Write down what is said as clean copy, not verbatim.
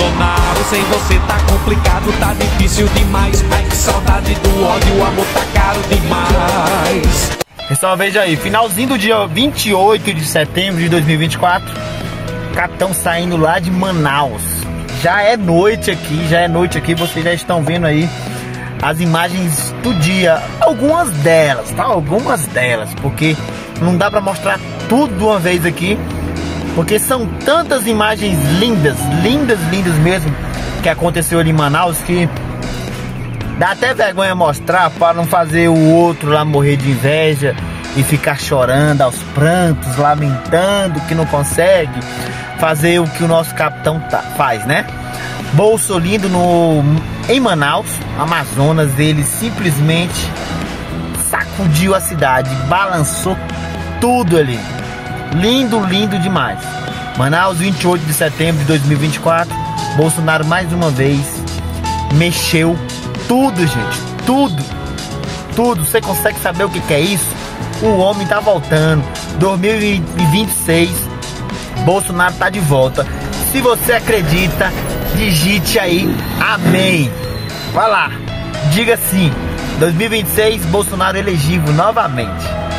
Bolsonaro, sem você tá complicado, tá difícil demais. Ai, que saudade do ódio, o amor tá caro demais. Pessoal, veja aí, finalzinho do dia 28 de setembro de 2024, capitão saindo lá de Manaus. Já é noite aqui, vocês já estão vendo aí as imagens do dia, algumas delas, tá? Algumas delas, porque não dá pra mostrar tudo de uma vez aqui, porque são tantas imagens lindas, lindas, lindas mesmo, que aconteceu ali em Manaus, que dá até vergonha mostrar para não fazer o outro lá morrer de inveja e ficar chorando aos prantos, lamentando que não consegue fazer o que o nosso capitão faz, né? Bolso lindo em Manaus, Amazonas, ele simplesmente sacudiu a cidade, balançou tudo ali. Lindo, lindo demais. Manaus, 28 de setembro de 2024, Bolsonaro mais uma vez mexeu tudo, gente, tudo. Você consegue saber o que é isso? O homem tá voltando. 2026, Bolsonaro tá de volta. Se você acredita, digite aí amém. Vai lá, diga sim. 2026, Bolsonaro elegível novamente.